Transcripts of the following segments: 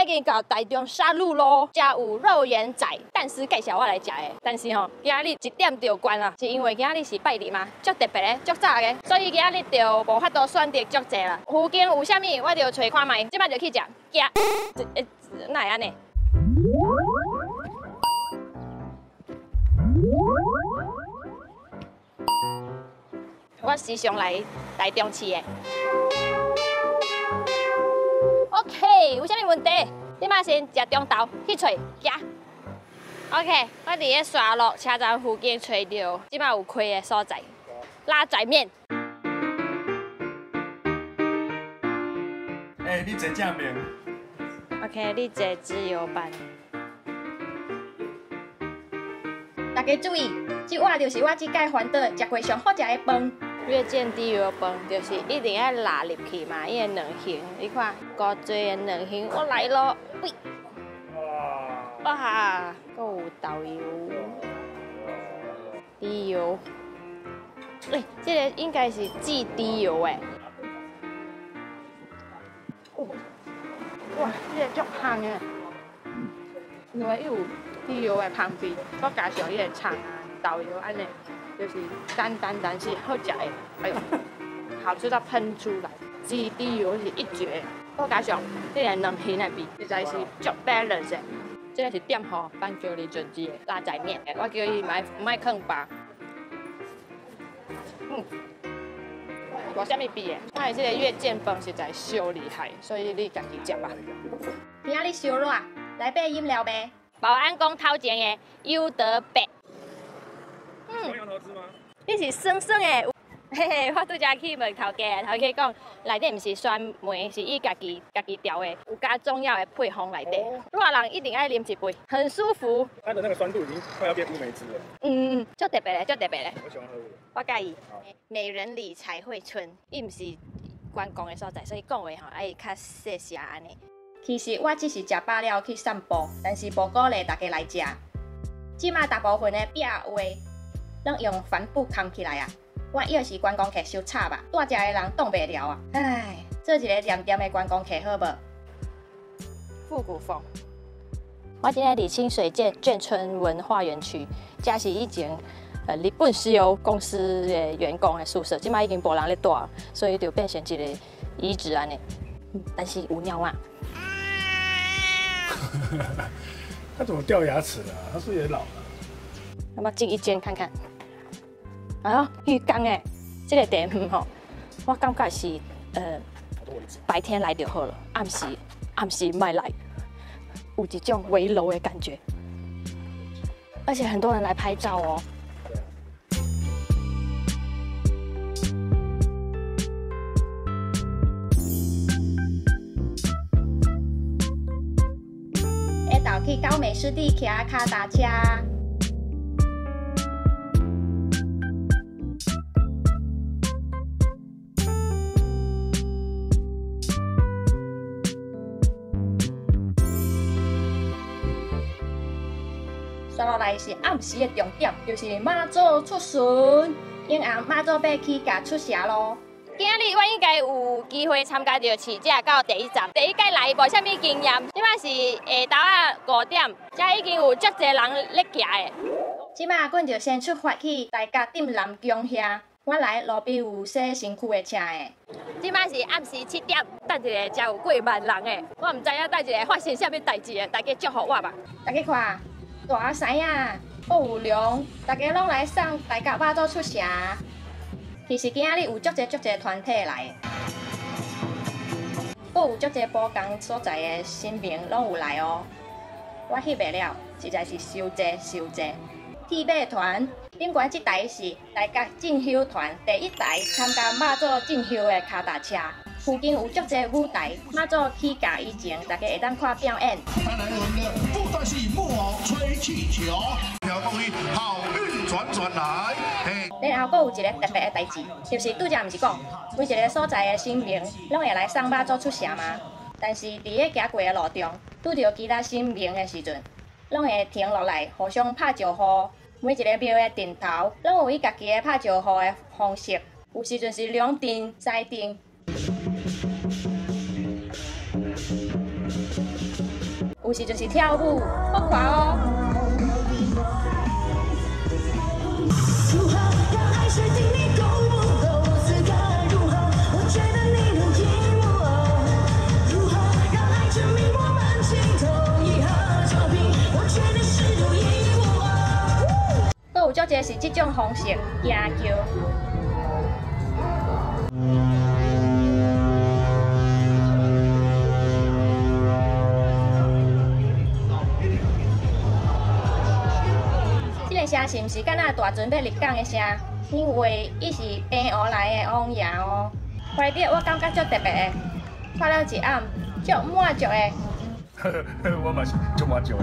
经到台中沙鹿咯，遮有肉圆仔，但是介绍我来食的。但是吼，今仔日1点就关啊，是因为今仔日是拜日嘛，足特别的，足早的，所以今仔日就无法度选择足济啦。附近有啥物，我就找看卖，即摆就去食。哪会安尼？我时常来台中市的。OK， 有啥物问题？你马先食中昼去找行。OK， 我伫咧沙鹿车站附近找到即摆有开的所在，拉仔面。 你坐正面。 OK， 你坐自由班。大家注意，这碗就是我即届环岛食过上好食的饭。月见低油饭就是一定要拉入去嘛，伊个两形，你看高侪个两形，我来咯，喂，哇，够有豆油，低油，这个应该是寄低油诶。哇，这个足香诶，因为有低油诶香味，再加上伊个葱啊、豆油安尼。就是单是好食的，哎呦，好吃到喷出来，基底油是一绝，再加上这个两形的味，实在是足 balance 的。这个是点好放叫你准记的拉仔面，我叫伊卖坑吧。无啥物比的，我的这个月见饭实在小厉害，所以你家己食吧。今仔日烧热，来杯饮料呗。保安宫头前的优德白。 羊头汁吗？ 你是酸酸的，嘿嘿，我拄则去问头家，头家讲内底毋是酸梅，是伊家己调的，有加中药的配方内底。热人一定爱啉一杯，很舒服。 它的那个酸度已经快要变乌梅汁了。 足特别的，足特别的。 我喜欢喝。 我介意。美人理财会村，伊毋是观光的所在，所以讲话吼爱较细声安尼。其实我只是食饱了去散步，但是无鼓励大家来食。即马大部分的壁画。拢用帆布扛起来啊！我以为是观光客收差吧，大只的人挡袂了啊！唉，做一个点点的观光客好无？复古风。我今日伫清水眷村文化园区，这是以前日本石油公司的员工的宿舍，即摆已经无人咧住，所以就变成一个遗址安尼。但是有鸟啊！ 它怎么掉牙齿了？它是不是也老了？ 要不要进一间看看？哎呦，浴缸哎，这个地方吼，我感觉是白天来就好了，暗时莫来，有一种围楼的感觉，而且很多人来拍照哦。下昼去高美湿地骑脚踏车。接落来是暗时的重点，就是妈祖出巡，因红妈祖要起驾出城咯。今日我应该有机会参加到试驾到第一站，第一届来无啥物经验，即摆是下昼5点，遮已经有足侪人咧行的。即摆阮就先出发去大甲镇南宫遐，我来路边有洗身躯的车的。即摆是暗时7点，等一下才有过万人的，我唔知影等一下发生啥物代志的，大家祝福我吧。大家看。大狮啊，还有龙，大家拢来送大甲妈祖出城。其实今仔日有足侪团体来，还有足侪保工所在的新民拢有来哦。我翕袂了，实在是伤济。铁马团顶悬这台是大甲进香团第一台参加妈祖进香的脚踏车。附近有足侪舞台，妈祖起驾以前，大家会当看表演。 看来我们的布袋戏木偶吹气球，要恭喜好运转来。 然后，还有一个特别的代志，就是拄则毋是讲，每一个所在的新民拢会来送妈祖出城吗？但是伫咧行过的路中，拄到其他新民的时阵，拢会停落来互相拍招呼。每一个庙的顶头，拢有伊家己的拍招呼的方式，有时阵是两阵、三阵。 有时就是跳舞，好看哦。如何让爱水定你够不够？此刻如何？我觉得你的荧幕如何让爱证明我们情投意合？照片我觉得是独一无二。都有足侪是这种方式行桥。 这个声是毋是敢若大船要入港的声？因为伊是平湖来的王爷哦。怀表我感觉足特别的，看了一暗，足满足的。 我嘛是足满足的。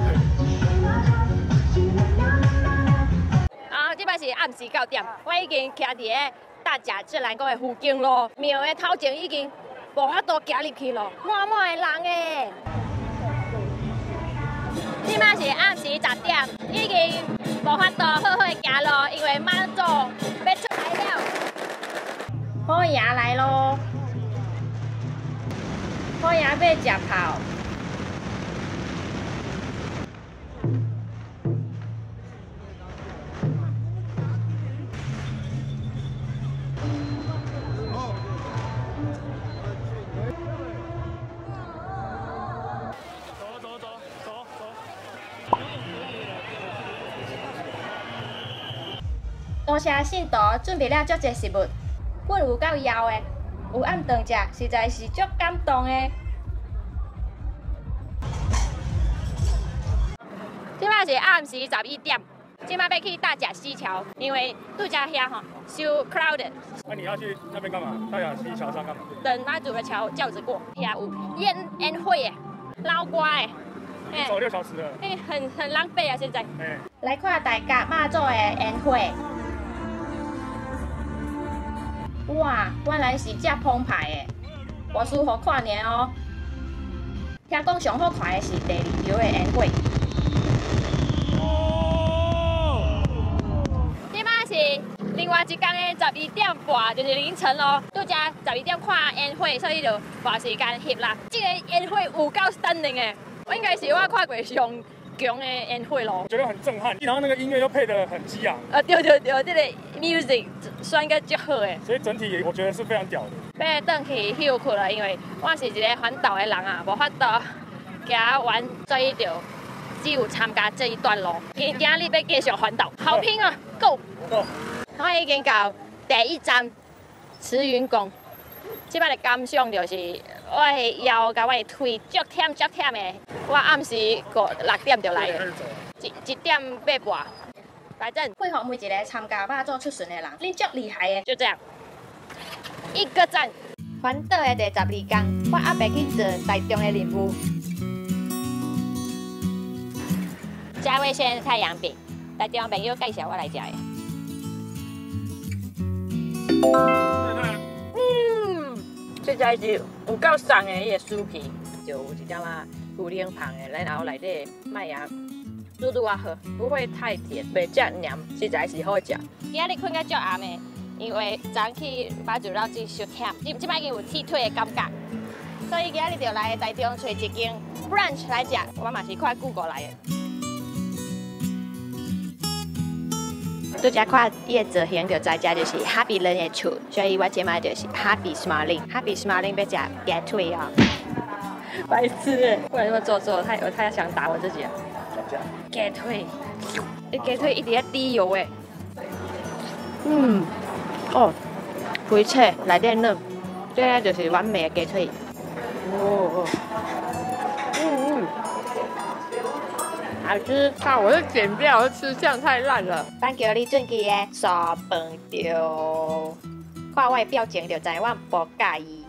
啊，即摆是暗时9点，我已经徛伫个大甲镇澜宫的附近咯。庙的头前已经无法度行入去咯，满满的人诶。 即摆是暗时10点，已经无法度好好行路，因为妈祖要出来了。好爷来咯！好爷要食炮。多谢信徒准备了足侪食物，阮有够枵的，有暗顿食，实在是足感动的。即摆是暗时11点，即摆要去大甲溪桥，因为拄则遐吼收 crowded。 那你要去那边干嘛？大甲溪桥上干嘛？ 等妈祖的轿子过，遐有宴会的，捞瓜的。 走6小时了， 很浪费啊！现在，来看大甲妈祖的宴会。哇，原来是这澎湃的，无舒服看呢哦。听讲上好看的是第2场的宴会。即摆是另外一天的12点半，就是凌晨咯。拄则12点看宴会，所以就把时间翕啦。这个宴会有够 stunning 的。 我应该是我看过上强的宴会咯， 觉得很震撼，然后那个音乐又配得很激昂。 对，这个 music 选个足好的， 所以整体我觉得是非常屌的。 要转去休困了，因为我是一个环岛的人啊，无法度行完这一条，只有参加这一段路。今日要继续环岛，好拼啊 ！Go！ 我已经到第1站慈云宫，即摆的感想就是。 我的腰甲我的腿足忝的，我暗时6点就来，1点8半。反正配合每一个参加妈祖出巡的人，恁足厉害的。就这样，一个赞。环岛的第12天，我阿伯去做台中的任务。嘉味轩太阳饼，台中朋友介绍我来食的。这才是有够爽的迄个酥皮，就有一点仔牛奶香的，然后内底麦芽嘟嘟啊好，不会太甜，袂遮黏，实在是好食。今日困到足暗的，因为早起妈祖绕境伤忝，即摆已经有铁腿的感觉，所以今日就来台中找一间 brunch 来食。我嘛是看 Google 来的。 拄则看伊个造型，就知遮就是哈比人的厝，所以我即摆就是哈比 smiling， 要食鸡腿啊！白痴，不然那么做作，他想打我自己啊！鸡腿，鸡腿一直在滴油诶。哦，肥脆，内底嫩，这个就是完美的鸡腿。好吃！看我是剪掉，我吃相太烂了。咱叫你转去的沙饭就，看我的表情就知我不介意。